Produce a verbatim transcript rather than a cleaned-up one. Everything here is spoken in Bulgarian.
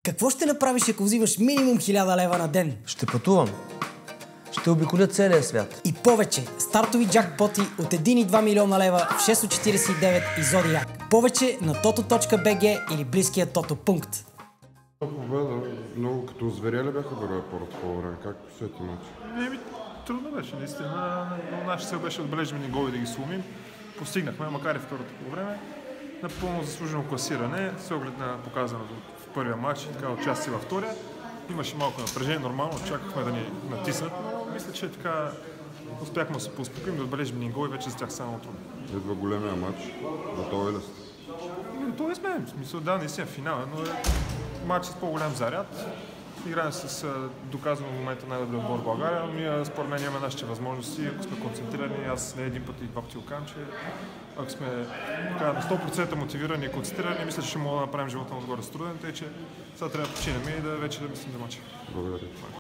Какво ще направиш, ако взимаш минимум хиляда лева на ден? Ще пътувам. Ще обиколя целия свят. И повече. Стартови джакпоти от един и два милиона лева в шест четиридесет и девет и Зодиак. Повече на тото точка би джи или близкия Тото пункт. Победа, много като зверя бяха бърва по такова време, как посети матч? Не, ми, трудно беше, наистина, но наша цел беше да отбележим ни голи да ги сломим. Постигнахме, макар и второто по време, напълно заслужено класиране, с оглед на показаното в първия матч и така участие във втория. Имаше малко напрежение, нормално, очаквахме да ни натиснат, но мисля, че така успяхме да се поуспокоим, да отбележим ни гол и вече за тях само трудно. Идва големия матч, готови ли сте? Готови сме, в смисъл, да, наистина финала, но е матч с по-голям заряд. Играем с доказано в момента най-добър отбор в България, но ние според мен имаме нашите възможности, ако сме концентрирани. Аз не един път и два пъти го казвам, че ако сме така, на сто процента мотивирани и концентрирани, мисля, че ще мога да направим живота на отгоре с труден, тъй че сега трябва да починем и да вече да мислим за мача. Благодаря.